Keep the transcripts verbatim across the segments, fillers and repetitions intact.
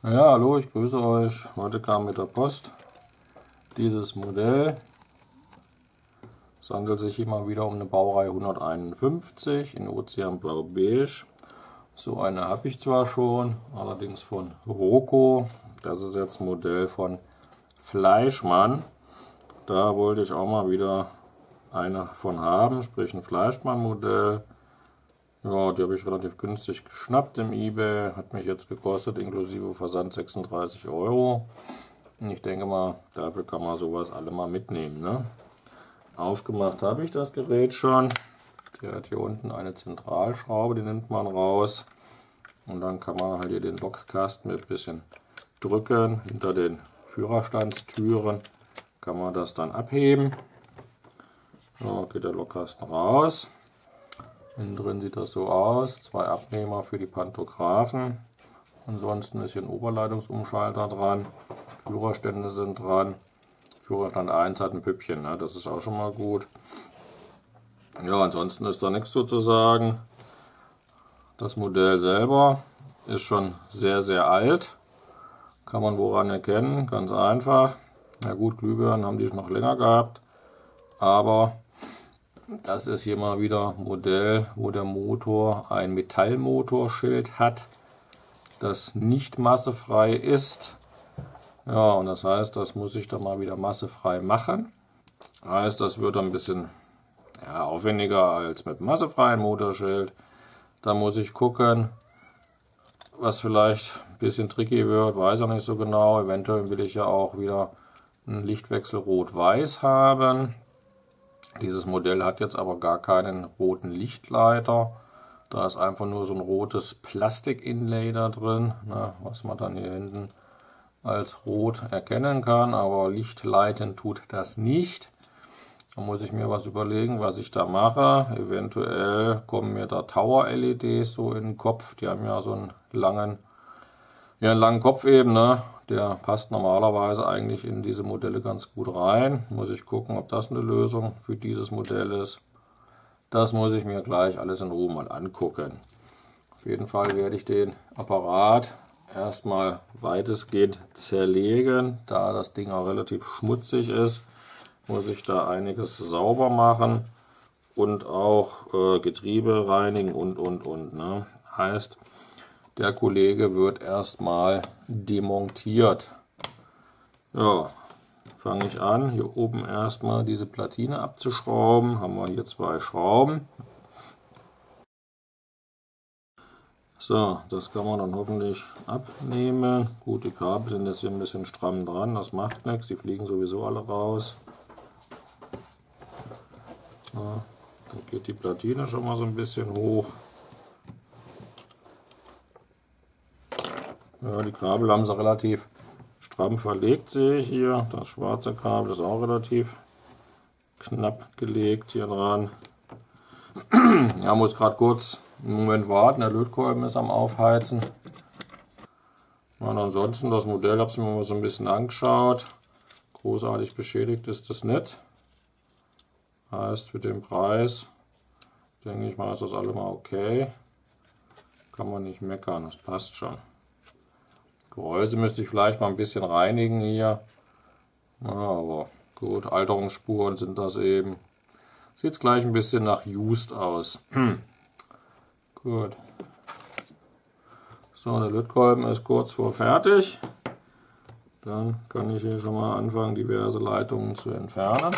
Ja, hallo, ich grüße euch. Heute kam mit der Post dieses Modell. Es handelt sich immer wieder um eine Baureihe hunderteinundfünfzig in Ozeanblau Beige. So eine habe ich zwar schon, allerdings von Rocco. Das ist jetzt ein Modell von Fleischmann. Da wollte ich auch mal wieder eine von haben, sprich ein Fleischmann-Modell. Ja, die habe ich relativ günstig geschnappt im eBay. Hat mich jetzt gekostet, inklusive Versand, sechsunddreißig Euro. Und ich denke mal, dafür kann man sowas alle mal mitnehmen. Ne? Aufgemacht habe ich das Gerät schon. Der hat hier unten eine Zentralschraube, die nimmt man raus. Und dann kann man halt hier den Lokkasten mit ein bisschen drücken. Hinter den Führerstandstüren kann man das dann abheben. So, geht der Lokkasten raus. Innen drin sieht das so aus. Zwei Abnehmer für die Pantographen. Ansonsten ist hier ein Oberleitungsumschalter dran. Führerstände sind dran. Führerstand eins hat ein Püppchen, ne? Das ist auch schon mal gut. Ja, ansonsten ist da nichts zu sagen. Das Modell selber ist schon sehr, sehr alt. Kann man woran erkennen? Ganz einfach. Na gut, Glühbirnen haben die noch länger gehabt. Aber das ist hier mal wieder ein Modell, wo der Motor ein Metallmotorschild hat, das nicht massefrei ist. Ja, und das heißt, das muss ich dann mal wieder massefrei machen. Heißt, das wird ein bisschen ja, aufwendiger als mit massefreiem Motorschild. Da muss ich gucken, was vielleicht ein bisschen tricky wird, weiß ich nicht so genau. Eventuell will ich ja auch wieder einen Lichtwechsel Rot-Weiß haben. Dieses Modell hat jetzt aber gar keinen roten Lichtleiter. Da ist einfach nur so ein rotes Plastik-Inlay da drin, ne, was man dann hier hinten als rot erkennen kann. Aber lichtleiten tut das nicht. Da muss ich mir was überlegen, was ich da mache. Eventuell kommen mir da Tower-L E Ds so in den Kopf. Die haben ja so einen langen, ja, einen langen Kopf eben, ne? Der passt normalerweise eigentlich in diese Modelle ganz gut rein. Muss ich gucken, ob das eine Lösung für dieses Modell ist. Das muss ich mir gleich alles in Ruhe mal angucken. Auf jeden Fall werde ich den Apparat erstmal weitestgehend zerlegen. Da das Ding auch relativ schmutzig ist, muss ich da einiges sauber machen und auch äh, Getriebe reinigen und und und. Ne? Heißt, der Kollege wird erstmal demontiert. Ja, fange ich an, hier oben erstmal diese Platine abzuschrauben. Haben wir hier zwei Schrauben. So, das kann man dann hoffentlich abnehmen. Gut, die Kabel sind jetzt hier ein bisschen stramm dran, das macht nichts, die fliegen sowieso alle raus. So, dann geht die Platine schon mal so ein bisschen hoch. Ja, die Kabel haben sie relativ stramm verlegt, sehe ich hier. Das schwarze Kabel ist auch relativ knapp gelegt hier dran. Ja, muss gerade kurz einen Moment warten, der Lötkolben ist am Aufheizen. Und ansonsten, das Modell habe ich mir mal so ein bisschen angeschaut. Großartig beschädigt ist das nicht. Heißt, für den Preis, denke ich mal, ist das allemal okay. Kann man nicht meckern, das passt schon. Gehäuse müsste ich vielleicht mal ein bisschen reinigen hier. Ja, aber gut, Alterungsspuren sind das eben. Sieht gleich ein bisschen nach Used aus. Gut. So, der Lötkolben ist kurz vor fertig. Dann kann ich hier schon mal anfangen, diverse Leitungen zu entfernen.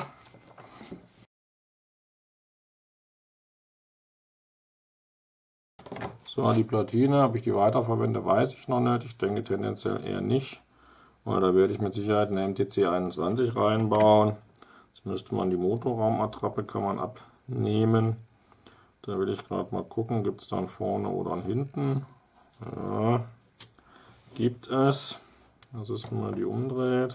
So, die Platine, habe ich die weiterverwendet, weiß ich noch nicht. Ich denke tendenziell eher nicht. Weil da werde ich mit Sicherheit eine M T C einundzwanzig reinbauen. Jetzt müsste man die Motorraumattrappe kann man abnehmen. Da will ich gerade mal gucken, gibt es dann vorne oder hinten. Ja, gibt es. Das ist, wenn man die umdreht.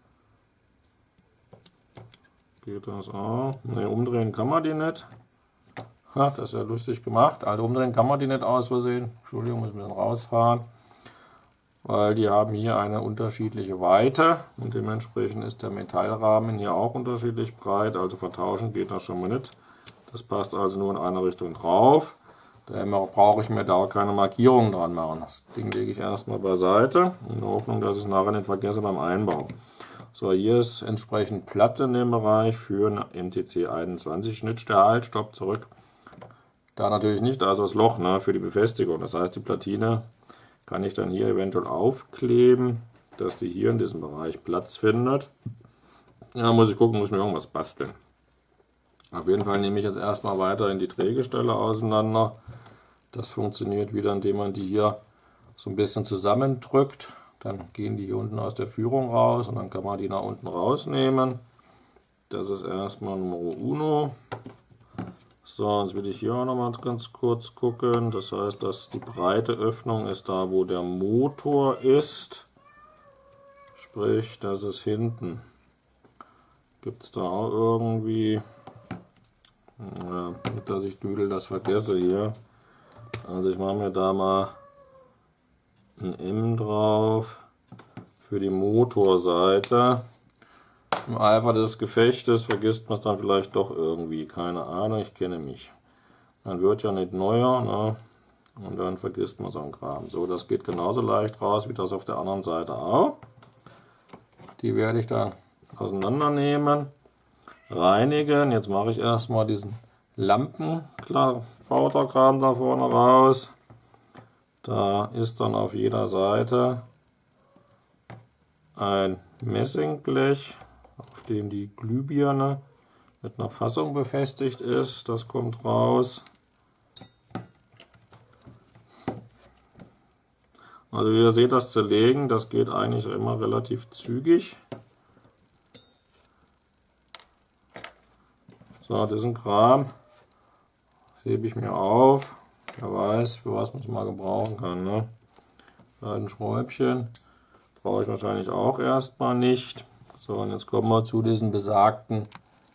Geht das auch? Ne, umdrehen kann man die nicht. Ha, das ist ja lustig gemacht. Also umdrehen kann man die nicht aus Versehen. Entschuldigung, muss ein bisschen rausfahren. Weil die haben hier eine unterschiedliche Weite. Und dementsprechend ist der Metallrahmen hier auch unterschiedlich breit. Also vertauschen geht das schon mal nicht. Das passt also nur in eine Richtung drauf. Daher brauche ich mir da auch keine Markierungen dran machen. Das Ding lege ich erstmal beiseite, in der Hoffnung, dass ich es nachher nicht vergesse beim Einbau. So, hier ist entsprechend Platz in dem Bereich für eine M T C einundzwanzig Schnittstelle. Halt, stopp, zurück. Da natürlich nicht, da ist das Loch, ne, für die Befestigung. Das heißt, die Platine kann ich dann hier eventuell aufkleben, dass die hier in diesem Bereich Platz findet. Ja, muss ich gucken, muss ich mir irgendwas basteln. Auf jeden Fall nehme ich jetzt erstmal weiterhin die Drehgestelle auseinander. Das funktioniert wieder, indem man die hier so ein bisschen zusammendrückt. Dann gehen die hier unten aus der Führung raus und dann kann man die nach unten rausnehmen. Das ist erstmal Nummer uno. So, jetzt will ich hier auch noch mal ganz kurz gucken. Das heißt, dass die breite Öffnung ist da, wo der Motor ist. Sprich, das ist hinten. Gibt es da auch irgendwie... Ja, nicht, dass ich Düdel das vergesse hier. Also ich mache mir da mal ein M drauf für die Motorseite. Im Eifer des Gefechtes vergisst man es dann vielleicht doch irgendwie. Keine Ahnung, ich kenne mich. Dann wird ja nicht neuer, ne? Und dann vergisst man so einen Kram. So, das geht genauso leicht raus wie das auf der anderen Seite auch. Die werde ich dann auseinandernehmen. Reinigen. Jetzt mache ich erstmal diesen Lampenbauterkram da vorne raus. Da ist dann auf jeder Seite ein Messingblech, auf dem die Glühbirne mit einer Fassung befestigt ist. Das kommt raus. Also wie ihr seht, das Zerlegen, das geht eigentlich immer relativ zügig. So, diesen Kram hebe ich mir auf. Wer weiß, für was man es mal gebrauchen kann. Ne? Ein Schräubchen brauche ich wahrscheinlich auch erstmal nicht. So, und jetzt kommen wir zu diesen besagten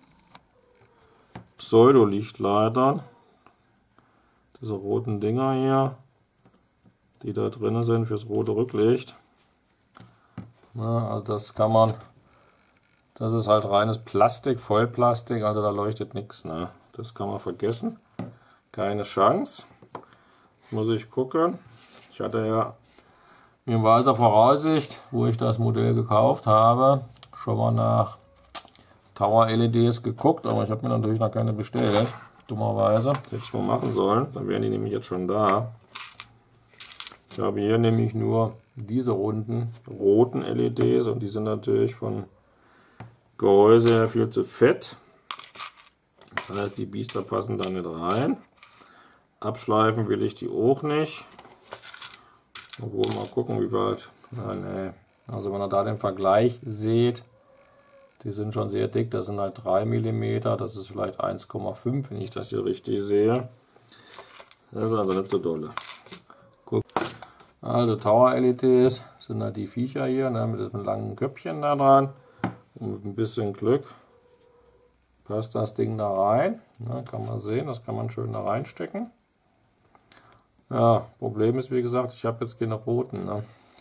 Pseudo-Lichtleitern. Diese roten Dinger hier, die da drin sind fürs rote Rücklicht. Na, also das kann man... Das ist halt reines Plastik, Vollplastik, also da leuchtet nichts. Ne? Das kann man vergessen. Keine Chance. Jetzt muss ich gucken. Ich hatte ja in weiser Voraussicht, wo ich das Modell gekauft habe, schon mal nach Tower L E Ds geguckt, aber ich habe mir natürlich noch keine bestellt. Dummerweise. Das hätte ich mal machen sollen. Dann wären die nämlich jetzt schon da. Ich habe hier nämlich nur diese runden roten L E Ds und die sind natürlich von Gehäuse her viel zu fett. Das heißt, die Biester passen da nicht rein. Abschleifen will ich die auch nicht. Obwohl, mal gucken, wie weit. Nein, nee. Also wenn ihr da den Vergleich seht, die sind schon sehr dick. Das sind halt drei Millimeter. Das ist vielleicht eins Komma fünf, wenn ich das hier richtig sehe. Das ist also nicht so dolle. Guck. Also Tower L E Ds sind halt die Viecher hier, ne, mit diesem langen Köpfchen da dran. Und mit ein bisschen Glück passt das Ding da rein. Ja, kann man sehen, das kann man schön da reinstecken. Ja, Problem ist, wie gesagt, ich habe jetzt keine roten. Ne?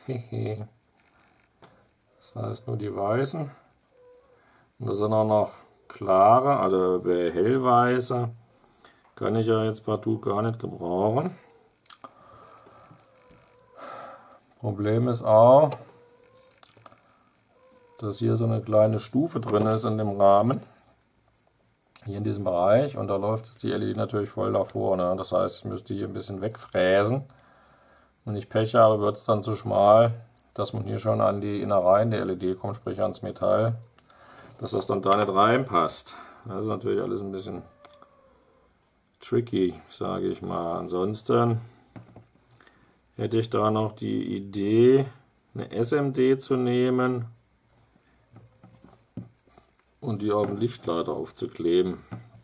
Das heißt nur die weißen. Und das sind auch noch klare, also hellweiße. Kann ich ja jetzt partout gar nicht gebrauchen. Problem ist auch, dass hier so eine kleine Stufe drin ist in dem Rahmen, hier in diesem Bereich, und da läuft die L E D natürlich voll davor. Ne? Das heißt, ich müsste hier ein bisschen wegfräsen. Wenn ich Pech habe, wird es dann zu schmal, dass man hier schon an die Innereien der L E D kommt, sprich ans Metall, dass das dann da nicht reinpasst. Das ist natürlich alles ein bisschen tricky, sage ich mal. Ansonsten hätte ich da noch die Idee, eine S M D zu nehmen und die auf den Lichtleiter aufzukleben.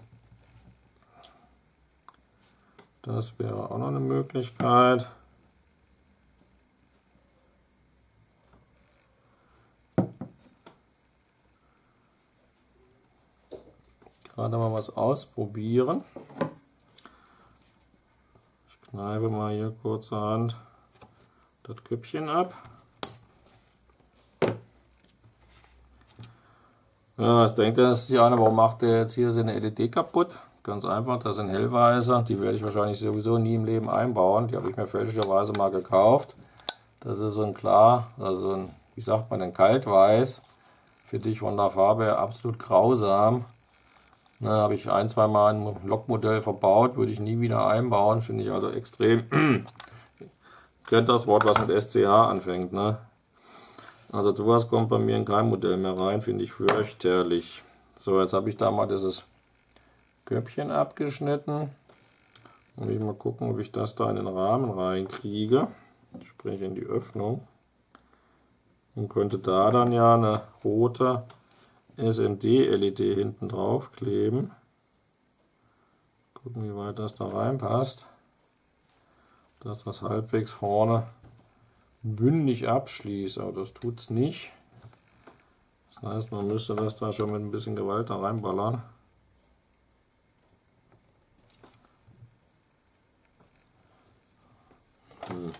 Das wäre auch noch eine Möglichkeit. Gerade mal was ausprobieren. Ich kneife mal hier kurzerhand das Köpfchen ab. Ja, was denkt ihr, das ist die eine, warum macht der jetzt hier seine L E D kaputt? Ganz einfach, das sind hellweiße, die werde ich wahrscheinlich sowieso nie im Leben einbauen. Die habe ich mir fälschlicherweise mal gekauft. Das ist so ein klar, also ein, wie sagt man denn, kaltweiß. Finde ich von der Farbe her absolut grausam. Ne, habe ich ein, zwei Mal ein Lokmodell verbaut, würde ich nie wieder einbauen. Finde ich also extrem. Kennt das Wort, was mit S C H anfängt, ne? Also sowas kommt bei mir in kein Modell mehr rein, finde ich fürchterlich. So, jetzt habe ich da mal dieses Köpfchen abgeschnitten. Und ich mal gucken, ob ich das da in den Rahmen reinkriege. Sprich in die Öffnung. Und könnte da dann ja eine rote S M D-L E D hinten drauf kleben. Gucken, wie weit das da reinpasst. Dass das halbwegs vorne bündig abschließt, aber das tut es nicht. Das heißt, man müsste das da schon mit ein bisschen Gewalt da reinballern. Hm.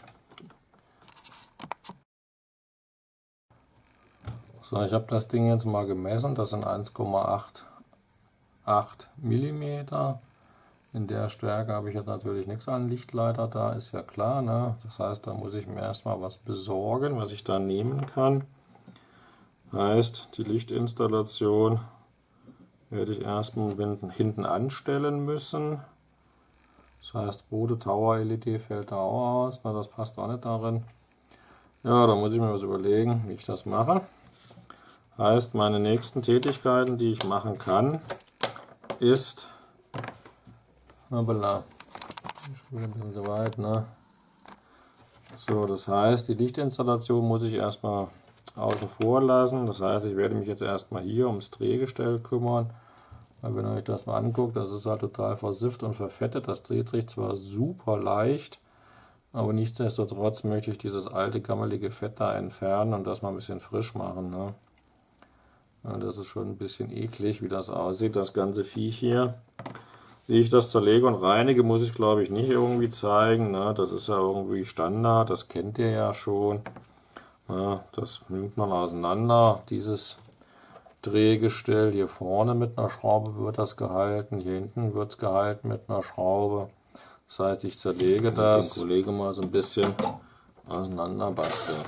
So, ich habe das Ding jetzt mal gemessen, das sind eins Komma acht Millimeter. In der Stärke habe ich jetzt natürlich nichts an Lichtleiter da, ist ja klar, ne? Das heißt, da muss ich mir erstmal was besorgen, was ich da nehmen kann. Heißt, die Lichtinstallation werde ich erstmal hinten anstellen müssen. Das heißt, rote Tower-L E D fällt da auch aus, na, das passt auch nicht darin. Ja, da muss ich mir was überlegen, wie ich das mache. Heißt, meine nächsten Tätigkeiten, die ich machen kann, ist... Hoppala. Ich bin ein bisschen so weit, ne? So, das heißt, die Lichtinstallation muss ich erstmal außen vor lassen. Das heißt, ich werde mich jetzt erstmal hier ums Drehgestell kümmern. Weil wenn ihr euch das mal anguckt, das ist halt total versifft und verfettet. Das dreht sich zwar super leicht, aber nichtsdestotrotz möchte ich dieses alte gammelige Fett da entfernen und das mal ein bisschen frisch machen, ne? Ja, das ist schon ein bisschen eklig, wie das aussieht, das ganze Viech hier. Wie ich das zerlege und reinige, muss ich glaube ich nicht irgendwie zeigen. Ne? Das ist ja irgendwie Standard, das kennt ihr ja schon. Ja, das nimmt man auseinander. Dieses Drehgestell hier vorne mit einer Schraube wird das gehalten. Hier hinten wird es gehalten mit einer Schraube. Das heißt, ich zerlege ich das. Den Kollegen mal so ein bisschen auseinander basteln.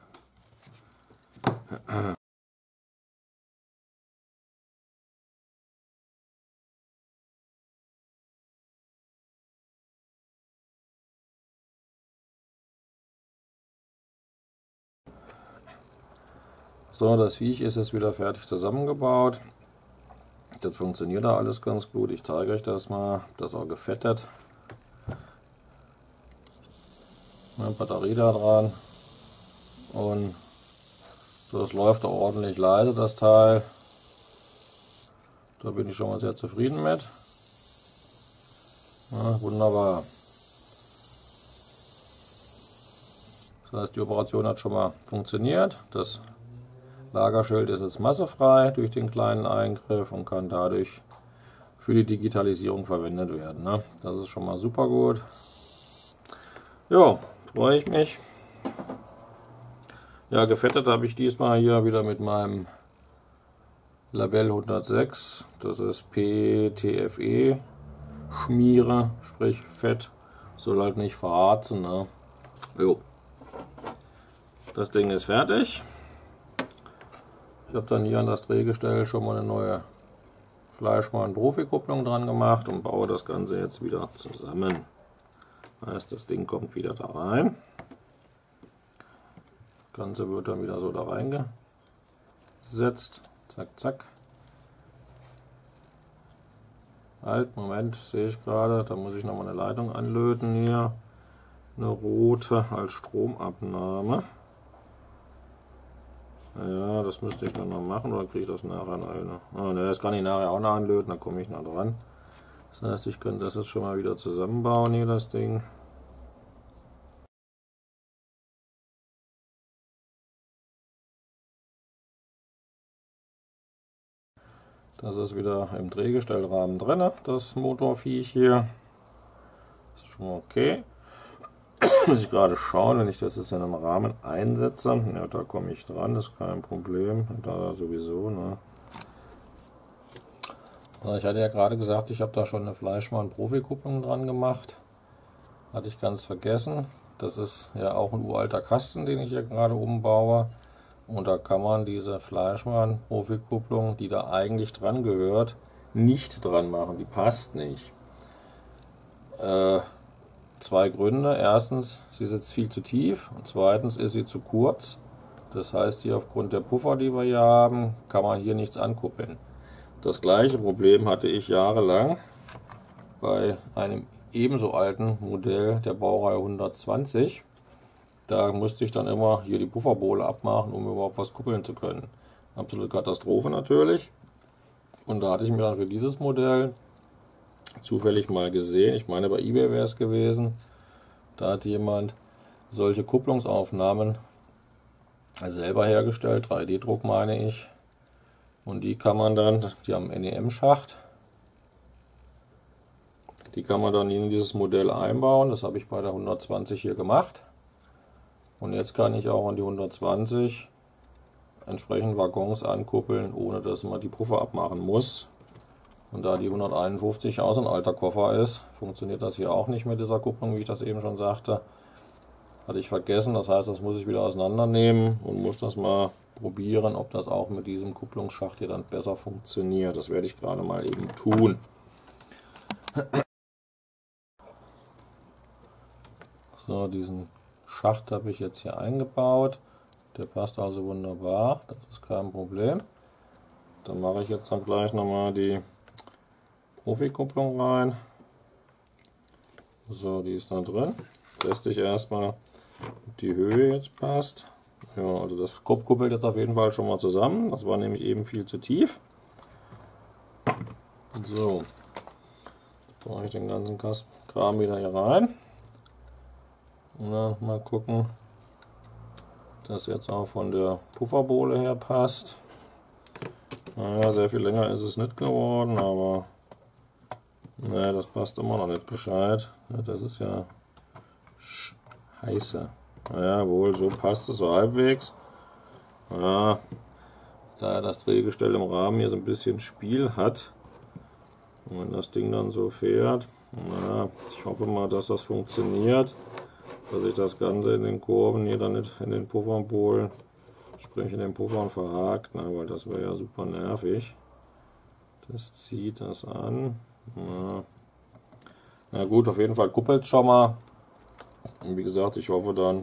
So, das Viech ist jetzt wieder fertig zusammengebaut. Das funktioniert da alles ganz gut. Ich zeige euch das mal. Das ist auch gefettet. Eine Batterie da dran. Und das läuft auch ordentlich leise, das Teil. Da bin ich schon mal sehr zufrieden mit. Ja, wunderbar. Das heißt, die Operation hat schon mal funktioniert. Das Lagerschild ist jetzt massefrei durch den kleinen Eingriff und kann dadurch für die Digitalisierung verwendet werden. Ne? Das ist schon mal super gut. Ja, freue ich mich. Ja, gefettet habe ich diesmal hier wieder mit meinem Label hundertsechs. Das ist P T F E Schmiere, sprich Fett. Soll halt nicht verharzen. Ne? Jo. Das Ding ist fertig. Ich habe dann hier an das Drehgestell schon mal eine neue Fleischmann-Profi-Kupplung dran gemacht und baue das Ganze jetzt wieder zusammen. Heißt, das Ding kommt wieder da rein. Das Ganze wird dann wieder so da reingesetzt. Zack, zack. Halt, Moment, sehe ich gerade, da muss ich noch mal eine Leitung anlöten hier. Eine rote als Stromabnahme. Ja, das müsste ich dann noch machen, oder kriege ich das nachher eine? Ah, ne, das kann ich nachher auch noch anlöten, da komme ich noch dran. Das heißt, ich könnte das jetzt schon mal wieder zusammenbauen hier, das Ding. Das ist wieder im Drehgestellrahmen drin, das Motorviech hier. Das ist schon mal okay. Muss ich gerade schauen, wenn ich das jetzt in einem Rahmen einsetze. Ja, da komme ich dran, das ist kein Problem. Da sowieso, ne? Ich hatte ja gerade gesagt, ich habe da schon eine Fleischmann-Profi-Kupplung dran gemacht. Hatte ich ganz vergessen. Das ist ja auch ein uralter Kasten, den ich hier gerade umbaue. Und da kann man diese Fleischmann-Profi-Kupplung, die da eigentlich dran gehört, nicht dran machen. Die passt nicht. Äh, zwei Gründe. Erstens, sie sitzt viel zu tief. Und zweitens ist sie zu kurz. Das heißt, hier aufgrund der Puffer, die wir hier haben, kann man hier nichts ankuppeln. Das gleiche Problem hatte ich jahrelang bei einem ebenso alten Modell der Baureihe hundertzwanzig. Da musste ich dann immer hier die Pufferbohle abmachen, um überhaupt was kuppeln zu können. Absolute Katastrophe natürlich. Und da hatte ich mir dann für dieses Modell zufällig mal gesehen, ich meine bei eBay wäre es gewesen, da hat jemand solche Kupplungsaufnahmen selber hergestellt, drei D Druck meine ich. Und die kann man dann, die haben N E M-Schacht, die kann man dann in dieses Modell einbauen. Das habe ich bei der hundertzwanzig hier gemacht. Und jetzt kann ich auch an die hundertzwanzig entsprechend Waggons ankuppeln, ohne dass man die Puffer abmachen muss. Und da die hunderteinundfünfzig auch so ein alter Koffer ist, funktioniert das hier auch nicht mit dieser Kupplung, wie ich das eben schon sagte. Hatte ich vergessen, das heißt, das muss ich wieder auseinandernehmen und muss das mal probieren, ob das auch mit diesem Kupplungsschacht hier dann besser funktioniert. Das werde ich gerade mal eben tun. So, diesen Schacht habe ich jetzt hier eingebaut. Der passt also wunderbar, das ist kein Problem. Dann mache ich jetzt dann gleich nochmal die Profi-Kupplung rein. So, die ist da drin. Teste ich erstmal, ob die Höhe jetzt passt. Ja, also das kuppelt jetzt auf jeden Fall schon mal zusammen. Das war nämlich eben viel zu tief. So, da mache ich den ganzen Kram wieder hier rein. Und dann mal gucken, dass jetzt auch von der Pufferbohle her passt. Naja, sehr viel länger ist es nicht geworden, aber naja, das passt immer noch nicht gescheit. Das ist ja scheiße. Naja, wohl, so passt es so halbwegs. Ja, da das Drehgestell im Rahmen hier so ein bisschen Spiel hat, und wenn das Ding dann so fährt, na, ich hoffe mal, dass das funktioniert, dass sich das Ganze in den Kurven hier dann nicht in den Pufferbohlen, sprich in den Puffern verhakt, na, weil das wäre ja super nervig. Das zieht das an. Na, na gut, auf jeden Fall kuppelt es schon mal. Und wie gesagt, ich hoffe dann,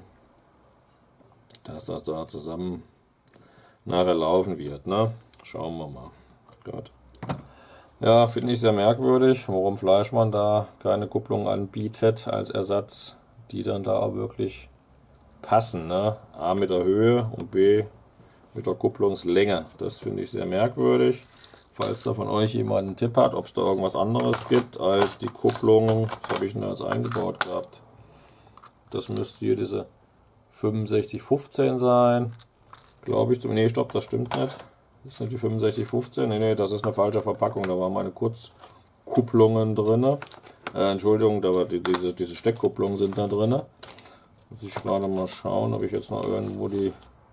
dass das da zusammen nachher laufen wird. Ne? Schauen wir mal. Gott. Ja, finde ich sehr merkwürdig, warum Fleischmann da keine Kupplung anbietet als Ersatz, die dann da auch wirklich passen. Ne? A mit der Höhe und B mit der Kupplungslänge. Das finde ich sehr merkwürdig. Falls da von euch jemand einen Tipp hat, ob es da irgendwas anderes gibt als die Kupplung, das habe ich denn da jetzt eingebaut gehabt. Das müsste hier diese fünfundsechzig fünfzehn sein. Glaube ich. Nee, stopp, das stimmt nicht. Das ist nicht die fünfundsechzig fünfzehn. Nee, nee, das ist eine falsche Verpackung. Da waren meine Kurzkupplungen drin. Äh, Entschuldigung, da war die, diese, diese Steckkupplungen sind da drin. Muss ich gerade mal schauen, ob ich jetzt noch irgendwo die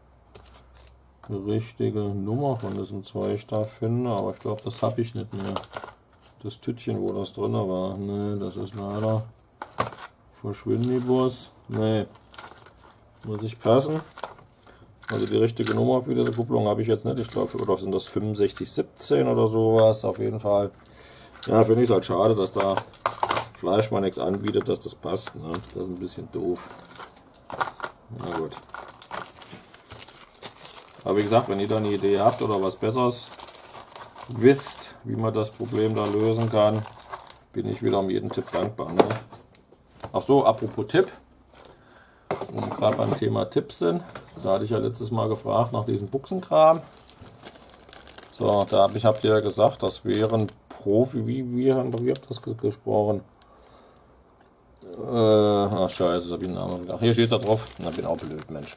richtige Nummer von diesem Zeug da finde. Aber ich glaube, das habe ich nicht mehr. Das Tütchen, wo das drin war. Nee, das ist leider Verschwindibus. Nee, muss ich passen. Also die richtige Nummer für diese Kupplung habe ich jetzt nicht. Ich glaube, oder sind das fünfundsechzig siebzehn oder sowas. Auf jeden Fall. Ja, finde ich es halt schade, dass da Fleischmann nichts anbietet, dass das passt. Ne? Das ist ein bisschen doof. Na gut. Aber wie gesagt, wenn ihr da eine Idee habt oder was Besseres wisst, wie man das Problem da lösen kann, bin ich wieder um jeden Tipp dankbar. Ne? Ach so, apropos Tipp, wo wir gerade beim Thema Tipps sind, da hatte ich ja letztes Mal gefragt nach diesem Buchsenkram. So, da habe ich, habt ihr ja gesagt, das wären Profi, wie, wie haben wir das gesprochen? Äh, ach scheiße, das habe ich den Namen gedacht. Hier steht da drauf, na bin auch blöd, Mensch.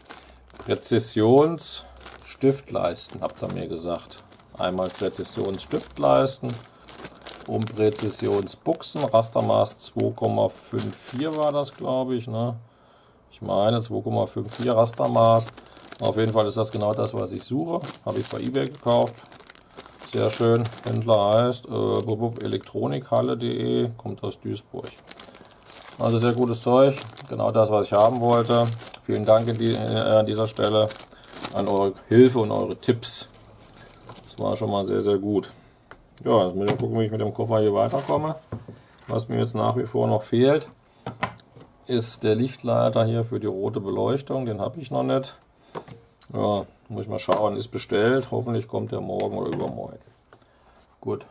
Präzisionsstiftleisten, habt ihr mir gesagt. Einmal Präzisionsstiftleisten und Präzisionsbuchsen, Rastermaß zwei Komma vierundfünfzig war das, glaube ich. Ne? Ich meine zwei Komma vierundfünfzig Rastermaß. Auf jeden Fall ist das genau das, was ich suche. Habe ich bei eBay gekauft. Sehr schön. Händler heißt äh, elektronikhalle punkt de, kommt aus Duisburg. Also sehr gutes Zeug, genau das, was ich haben wollte. Vielen Dank an, die, äh, an dieser Stelle an eure Hilfe und eure Tipps. Das war schon mal sehr, sehr gut. Ja, jetzt muss ich gucken, wie ich mit dem Koffer hier weiterkomme. Was mir jetzt nach wie vor noch fehlt, ist der Lichtleiter hier für die rote Beleuchtung. Den habe ich noch nicht. Ja, muss ich mal schauen, ist bestellt. Hoffentlich kommt der morgen oder übermorgen. Gut.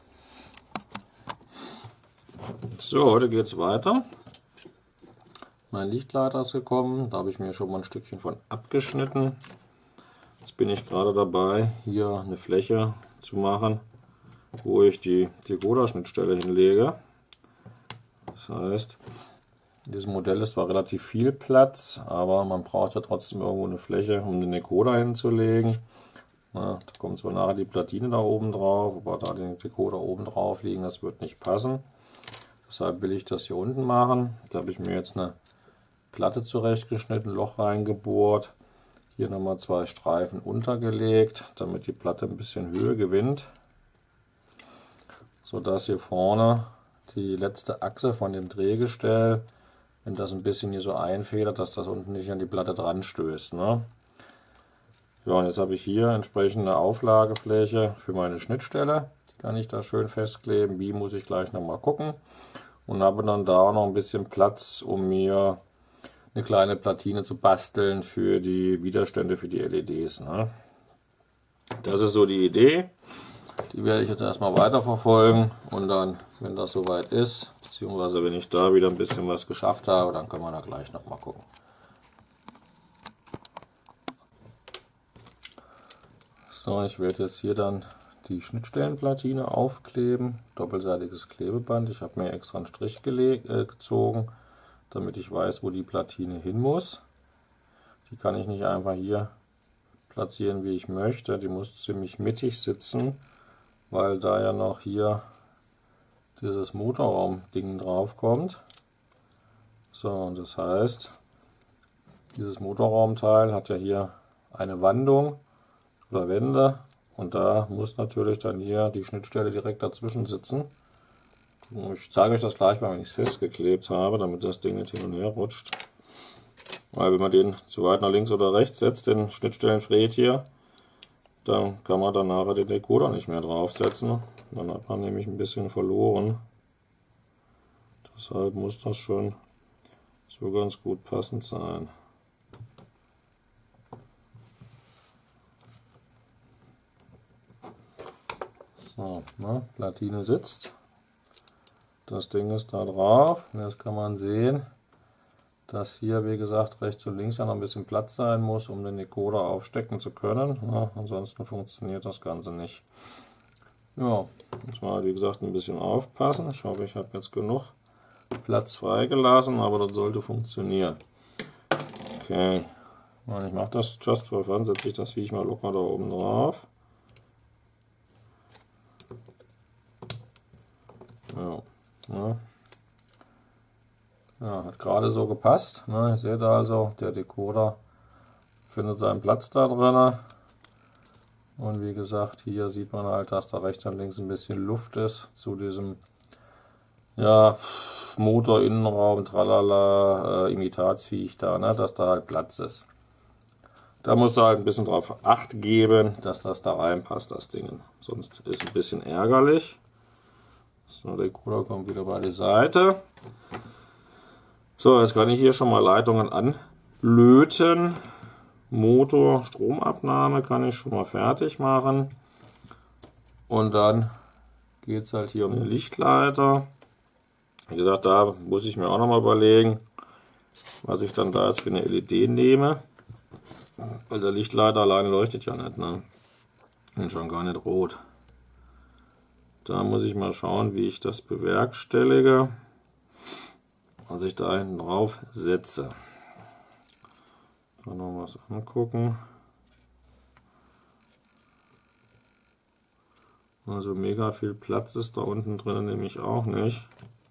So, heute geht es weiter. Mein Lichtleiter ist gekommen. Da habe ich mir schon mal ein Stückchen von abgeschnitten. Jetzt bin ich gerade dabei, hier eine Fläche zu machen, wo ich die Decoder-Schnittstelle hinlege. Das heißt, in diesem Modell ist zwar relativ viel Platz, aber man braucht ja trotzdem irgendwo eine Fläche, um den Decoder hinzulegen. Na, da kommt zwar nachher die Platine da oben drauf, aber da den Decoder oben drauf liegen, das wird nicht passen. Deshalb will ich das hier unten machen. Da habe ich mir jetzt eine Platte zurechtgeschnitten, Loch reingebohrt. Hier nochmal zwei Streifen untergelegt, damit die Platte ein bisschen Höhe gewinnt. Sodass hier vorne die letzte Achse von dem Drehgestell, wenn das ein bisschen hier so einfedert, dass das unten nicht an die Platte dran stößt. Ne? Ja, und jetzt habe ich hier entsprechende Auflagefläche für meine Schnittstelle. Die kann ich da schön festkleben. Wie, muss ich gleich nochmal gucken. Und habe dann da auch noch ein bisschen Platz, um mir eine kleine Platine zu basteln für die Widerstände für die L E Ds. Ne? Das ist so die Idee. Die werde ich jetzt erstmal weiterverfolgen und dann, wenn das soweit ist, beziehungsweise wenn ich da wieder ein bisschen was geschafft habe, dann können wir da gleich nochmal gucken. So, ich werde jetzt hier dann die Schnittstellenplatine aufkleben, doppelseitiges Klebeband. Ich habe mir extra einen Strich gelegt, äh, gezogen, damit ich weiß, wo die Platine hin muss. Die kann ich nicht einfach hier platzieren, wie ich möchte. Die muss ziemlich mittig sitzen, weil da ja noch hier dieses Motorraum-Ding drauf kommt. So, und das heißt, dieses Motorraumteil hat ja hier eine Wandung oder Wände und da muss natürlich dann hier die Schnittstelle direkt dazwischen sitzen. Ich zeige euch das gleich mal, wenn ich es festgeklebt habe, damit das Ding nicht hin und her rutscht. Weil wenn man den zu weit nach links oder rechts setzt, den Schnittstellenfred hier, dann kann man dann nachher den Decoder nicht mehr draufsetzen. Dann hat man nämlich ein bisschen verloren. Deshalb muss das schon so ganz gut passend sein. So, ne, Platine sitzt. Das Ding ist da drauf. Jetzt kann man sehen, dass hier, wie gesagt, rechts und links ja noch ein bisschen Platz sein muss, um den Decoder aufstecken zu können. Ja, ansonsten funktioniert das Ganze nicht. Ja, muss man, wie gesagt, ein bisschen aufpassen. Ich hoffe, ich habe jetzt genug Platz freigelassen, aber das sollte funktionieren. Okay, und ich mache das just for fun, setze ich das Viech mal locker da oben drauf. Ja, ja. Ja, hat gerade so gepasst. Ne? Ihr seht also, der Decoder findet seinen Platz da drin. Und wie gesagt, hier sieht man halt, dass da rechts und links ein bisschen Luft ist zu diesem ja, Motor-Innenraum, tralala, äh, Imitatsviech da, ne? Dass da halt Platz ist. Da musst du halt ein bisschen drauf Acht geben, dass das da reinpasst, das Ding. Sonst ist es ein bisschen ärgerlich. So, der Decoder kommt wieder bei die Seite. So, jetzt kann ich hier schon mal Leitungen anlöten. Motor, Stromabnahme kann ich schon mal fertig machen. Und dann geht es halt hier um den Lichtleiter. Wie gesagt, da muss ich mir auch noch mal überlegen, was ich dann da jetzt für eine L E D nehme. Weil der Lichtleiter alleine leuchtet ja nicht, ne? Und schon gar nicht rot. Da muss ich mal schauen, wie ich das bewerkstellige, was ich da hinten drauf setze. Dann noch was angucken. Also mega viel Platz ist da unten drin nämlich auch nicht.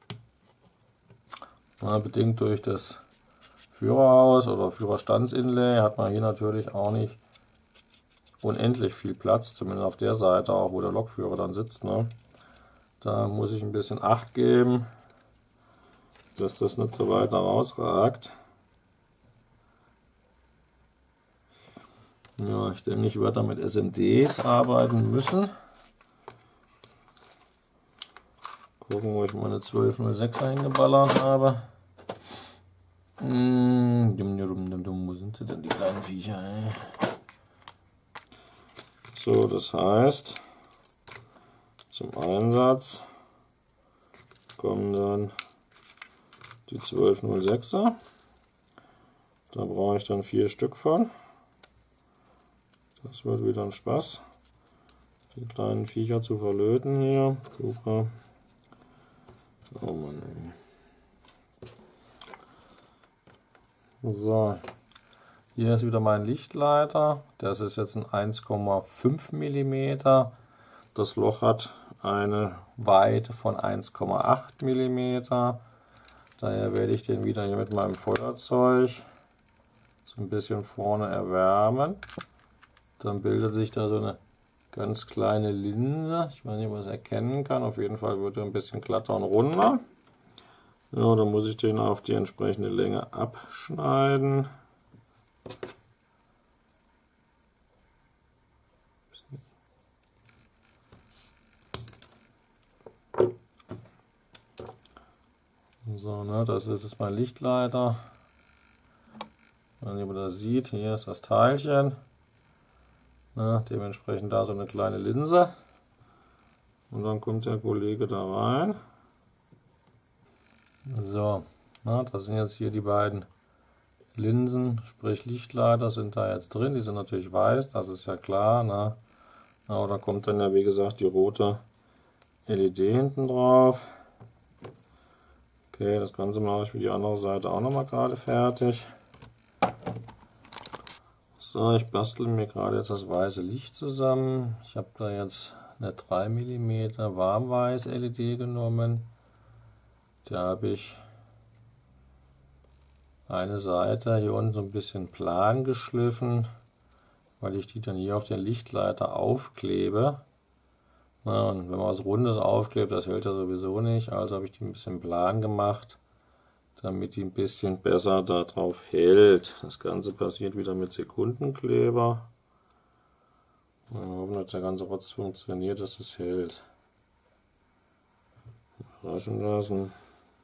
Ja, bedingt durch das Führerhaus oder Führerstandsinlay hat man hier natürlich auch nicht unendlich viel Platz, zumindest auf der Seite auch, wo der Lokführer dann sitzt. Ne? Da muss ich ein bisschen Acht geben, dass das nicht so weit rausragt. Ja, ich denke, ich werde da mit S M Ds arbeiten müssen. Gucken, wo ich meine zwölf null sechser hingeballert habe. Hm, wo sind sie denn, die kleinen Viecher? Ey? So, das heißt, zum Einsatz kommen dann die zwölf null sechser. Da brauche ich dann vier Stück von. Das wird wieder ein Spaß, die kleinen Viecher zu verlöten hier. Super. Oh Mann, ey. So, hier ist wieder mein Lichtleiter. Das ist jetzt ein eins Komma fünf Millimeter. Das Loch hat eine Weite von eins Komma acht Millimeter. Daher werde ich den wieder hier mit meinem Feuerzeug so ein bisschen vorne erwärmen. Dann bildet sich da so eine ganz kleine Linse. Ich weiß nicht, ob man es erkennen kann. Auf jeden Fall wird er ein bisschen glatter und runder. Ja, dann muss ich den auf die entsprechende Länge abschneiden. So, ne, das ist jetzt mein Lichtleiter. Wenn ihr das sieht, hier ist das Teilchen. Na, dementsprechend da so eine kleine Linse. Und dann kommt der Kollege da rein. So, na, das sind jetzt hier die beiden Linsen, sprich Lichtleiter sind da jetzt drin. Die sind natürlich weiß, das ist ja klar. Na. Aber da kommt dann ja wie gesagt die rote L E D hinten drauf. Okay, das Ganze mache ich für die andere Seite auch nochmal gerade fertig. So, ich bastel mir gerade jetzt das weiße Licht zusammen. Ich habe da jetzt eine drei Millimeter Warmweiß L E D genommen. Da habe ich eine Seite hier unten so ein bisschen plan geschliffen, weil ich die dann hier auf den Lichtleiter aufklebe. Na, und wenn man was Rundes aufklebt, das hält ja sowieso nicht, also habe ich die ein bisschen plan gemacht, damit die ein bisschen besser darauf hält. Das Ganze passiert wieder mit Sekundenkleber. Wir hoffen, dass der ganze Rotz funktioniert, dass es hält. Überraschen lassen.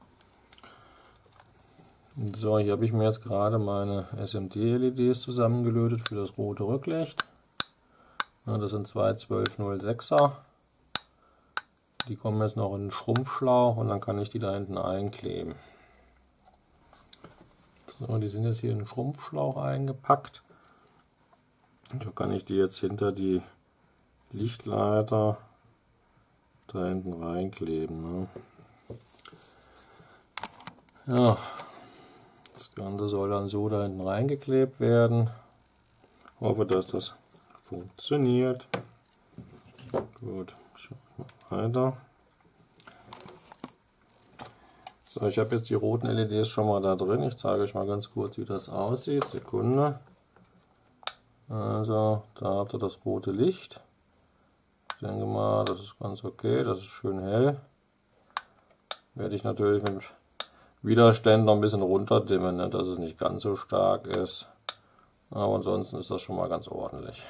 So, hier habe ich mir jetzt gerade meine S M D-L E Ds zusammengelötet für das rote Rücklicht. Ja, das sind zwei zwölf null sechser. Die kommen jetzt noch in den Schrumpfschlauch und dann kann ich die da hinten einkleben. So, die sind jetzt hier in den Schrumpfschlauch eingepackt. Da kann ich die jetzt hinter die Lichtleiter da hinten reinkleben. Ne? Ja, das Ganze soll dann so da hinten reingeklebt werden. Ich hoffe, dass das funktioniert. Gut, schauen wir mal weiter. So, ich habe jetzt die roten L E Ds schon mal da drin. Ich zeige euch mal ganz kurz, wie das aussieht. Sekunde. Also, da habt ihr das rote Licht. Ich denke mal, das ist ganz okay. Das ist schön hell. Werde ich natürlich mit Widerständen noch ein bisschen runterdimmen, ne, dass es nicht ganz so stark ist. Aber ansonsten ist das schon mal ganz ordentlich.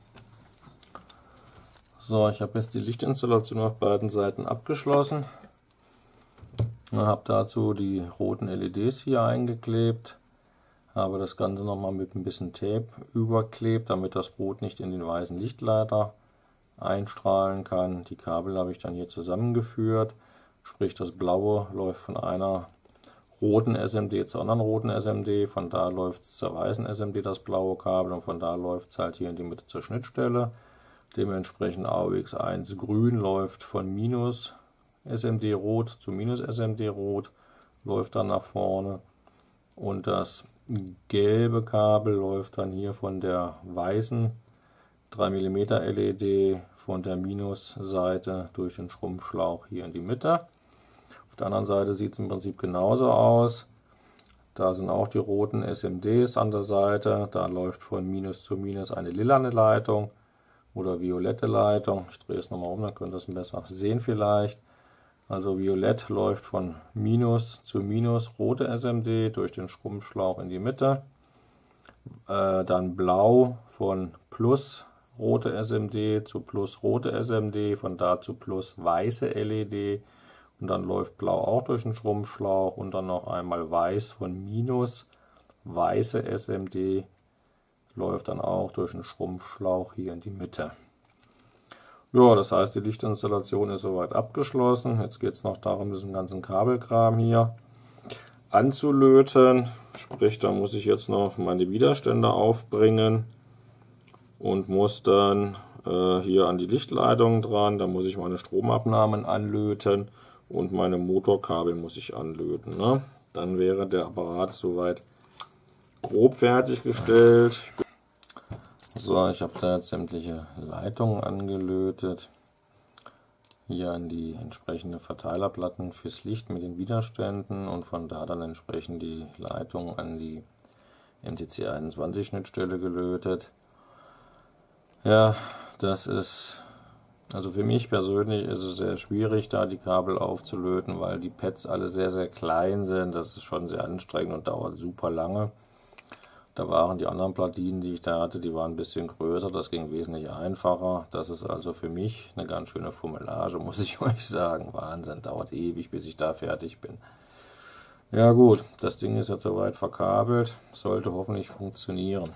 So, ich habe jetzt die Lichtinstallation auf beiden Seiten abgeschlossen. Ich habe dazu die roten L E Ds hier eingeklebt. Habe das Ganze nochmal mit ein bisschen Tape überklebt, damit das Rot nicht in den weißen Lichtleiter einstrahlen kann. Die Kabel habe ich dann hier zusammengeführt. Sprich, das Blaue läuft von einer roten S M D zur anderen roten S M D. Von da läuft es zur weißen S M D das blaue Kabel und von da läuft es halt hier in die Mitte zur Schnittstelle. Dementsprechend A U X eins grün läuft von minus S M D rot zu minus S M D rot, läuft dann nach vorne. Und das gelbe Kabel läuft dann hier von der weißen drei Millimeter L E D von der Minusseite durch den Schrumpfschlauch hier in die Mitte. Auf der anderen Seite sieht es im Prinzip genauso aus. Da sind auch die roten S M Ds an der Seite. Da läuft von Minus zu Minus eine lilane Leitung oder violette Leitung. Ich drehe es nochmal um, dann könnt ihr es besser sehen vielleicht. Also violett läuft von Minus zu Minus rote S M D durch den Schrumpfschlauch in die Mitte. Äh, dann blau von Plus rote S M D zu Plus rote S M D, von da zu Plus weiße L E D. Und dann läuft blau auch durch den Schrumpfschlauch und dann noch einmal weiß von Minus weiße S M D läuft dann auch durch den Schrumpfschlauch hier in die Mitte. Ja, das heißt, die Lichtinstallation ist soweit abgeschlossen. Jetzt geht es noch darum, diesen ganzen Kabelkram hier anzulöten. Sprich, da muss ich jetzt noch meine Widerstände aufbringen und muss dann äh, hier an die Lichtleitung dran. Da muss ich meine Stromabnahmen anlöten und meine Motorkabel muss ich anlöten. Ne? Dann wäre der Apparat soweit grob fertiggestellt. So, ich habe da jetzt sämtliche Leitungen angelötet. Hier an die entsprechenden Verteilerplatten fürs Licht mit den Widerständen und von da dann entsprechend die Leitung an die M T C einundzwanzig Schnittstelle gelötet. Ja, das ist, also für mich persönlich ist es sehr schwierig, da die Kabel aufzulöten, weil die Pads alle sehr, sehr klein sind. Das ist schon sehr anstrengend und dauert super lange. Da waren die anderen Platinen, die ich da hatte, die waren ein bisschen größer, das ging wesentlich einfacher. Das ist also für mich eine ganz schöne Fummelage, muss ich euch sagen. Wahnsinn, dauert ewig, bis ich da fertig bin. Ja gut, das Ding ist jetzt soweit verkabelt, sollte hoffentlich funktionieren.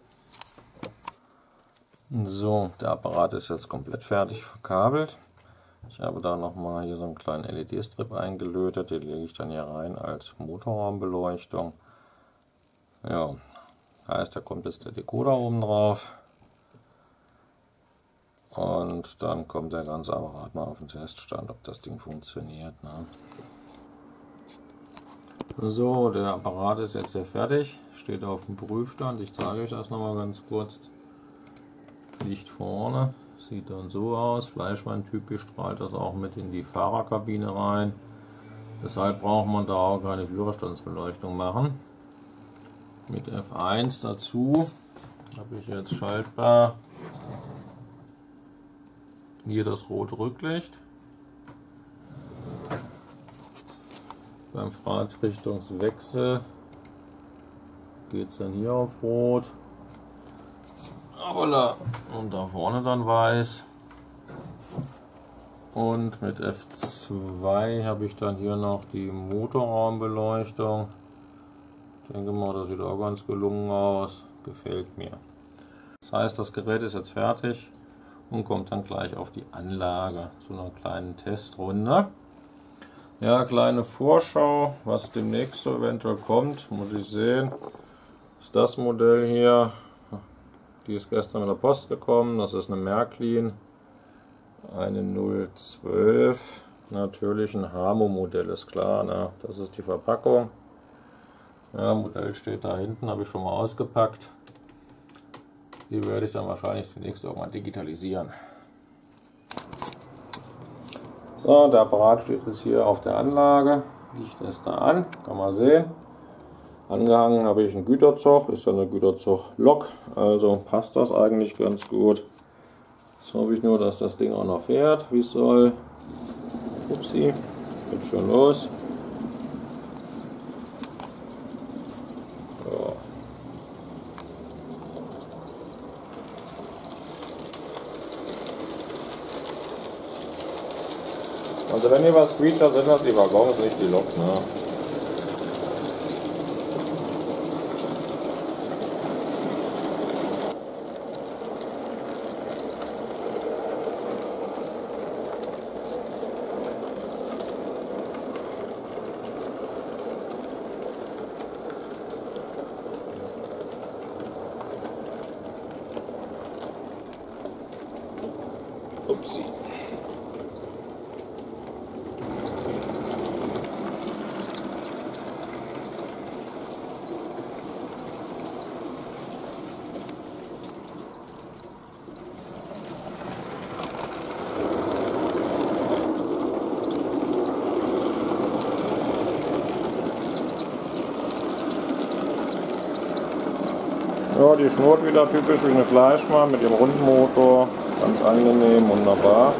So, der Apparat ist jetzt komplett fertig verkabelt. Ich habe da nochmal hier so einen kleinen L E D-Strip eingelötet, den lege ich dann hier rein als Motorraumbeleuchtung. Ja, heißt, da kommt jetzt der Decoder oben drauf. Und dann kommt der ganze Apparat mal auf den Teststand, ob das Ding funktioniert. Ne? So, der Apparat ist jetzt hier fertig, steht auf dem Prüfstand. Ich zeige euch das nochmal ganz kurz. Licht vorne, sieht dann so aus. Fleischmann-typisch strahlt das auch mit in die Fahrerkabine rein. Deshalb braucht man da auch keine Führerstandsbeleuchtung machen. Mit F eins dazu habe ich jetzt schaltbar hier das rote Rücklicht. Beim Fahrtrichtungswechsel geht es dann hier auf Rot. Voilà. Und da vorne dann weiß. Und mit F zwei habe ich dann hier noch die Motorraumbeleuchtung. Ich denke mal, das sieht auch ganz gelungen aus. Gefällt mir. Das heißt, das Gerät ist jetzt fertig und kommt dann gleich auf die Anlage zu einer kleinen Testrunde. Ja, kleine Vorschau, was demnächst so eventuell kommt, muss ich sehen. Das ist das Modell hier. Die ist gestern mit der Post gekommen. Das ist eine Märklin, eine null zwölf. Natürlich ein Hamo-Modell, ist klar. Ne? Das ist die Verpackung. Ja, Modell steht da hinten, habe ich schon mal ausgepackt. Die werde ich dann wahrscheinlich demnächst irgendwann digitalisieren. So, der Apparat steht jetzt hier auf der Anlage. Licht ist da an, kann man sehen. Angehangen habe ich einen Güterzug, ist ja eine Güterzug-Lok, also passt das eigentlich ganz gut. Jetzt hoffe ich nur, dass das Ding auch noch fährt, wie es soll. Upsi, geht schon los. So. Also wenn hier was quietscht, sind das die Waggons, nicht die Lok, ne? Upsi. Ja, die schnurrt wieder typisch wie eine Fleischmann mit ihrem Rundmotor. Ganz angenehm, wunderbar.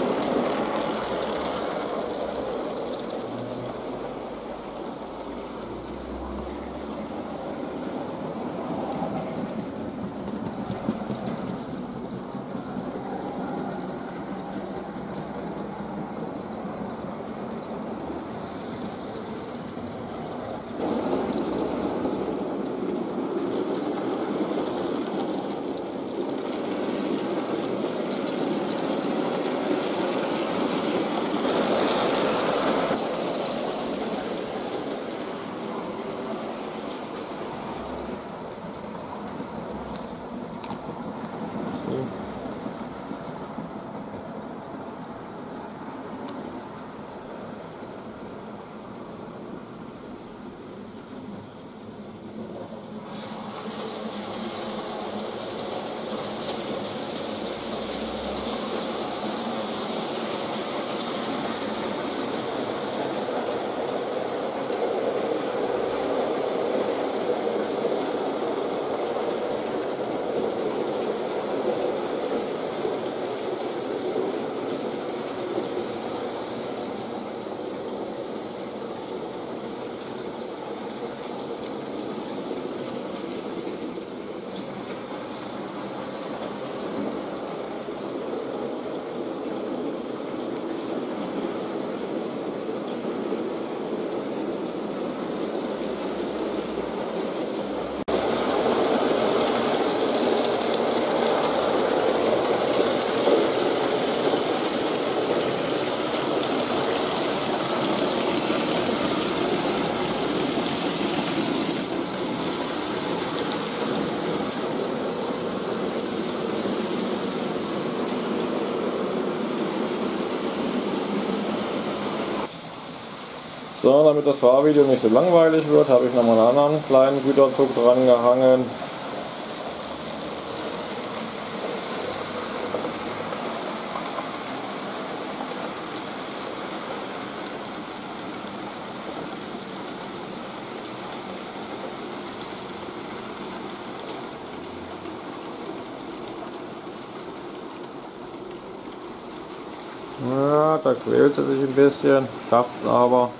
So, damit das Fahrvideo nicht so langweilig wird, habe ich nochmal einen anderen kleinen Güterzug dran gehangen. Ja, da quält sie sich ein bisschen, schafft es aber.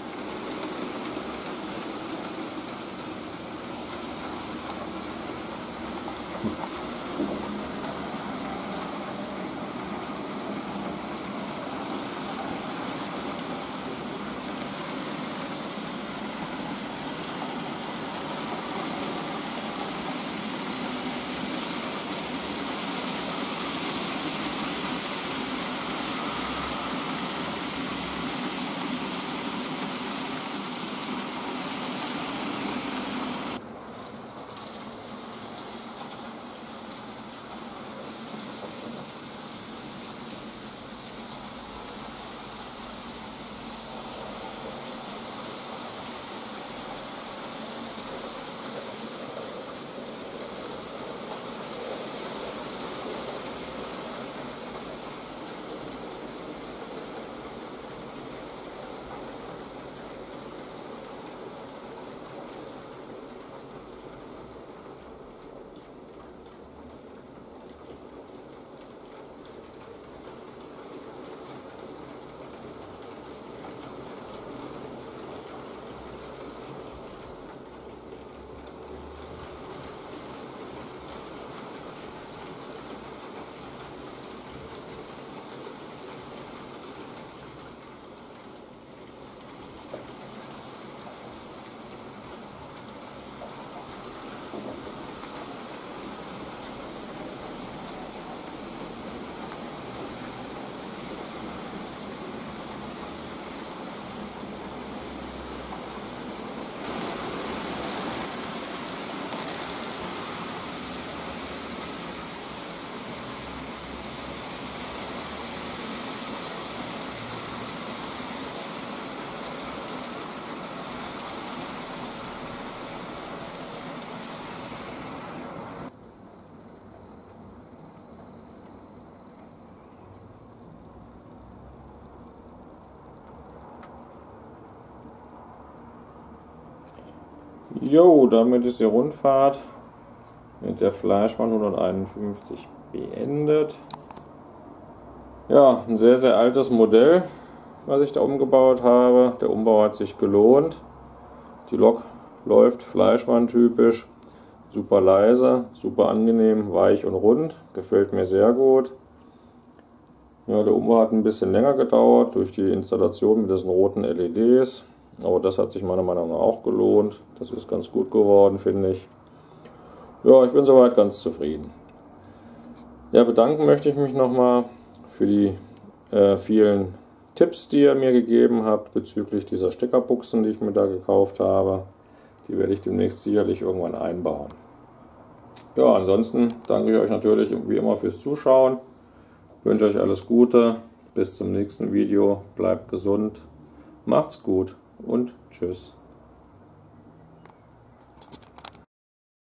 Jo, damit ist die Rundfahrt mit der Fleischmann hunderteinundfünfzig beendet. Ja, ein sehr, sehr altes Modell, was ich da umgebaut habe. Der Umbau hat sich gelohnt. Die Lok läuft Fleischmann typisch. Super leise, super angenehm, weich und rund. Gefällt mir sehr gut. Ja, der Umbau hat ein bisschen länger gedauert durch die Installation mit diesen roten L E Ds. Aber das hat sich meiner Meinung nach auch gelohnt. Das ist ganz gut geworden, finde ich. Ja, ich bin soweit ganz zufrieden. Ja, bedanken möchte ich mich nochmal für die äh, vielen Tipps, die ihr mir gegeben habt bezüglich dieser Steckerbuchsen, die ich mir da gekauft habe. Die werde ich demnächst sicherlich irgendwann einbauen. Ja, ansonsten danke ich euch natürlich wie immer fürs Zuschauen. Ich wünsche euch alles Gute. Bis zum nächsten Video. Bleibt gesund. Macht's gut und tschüss.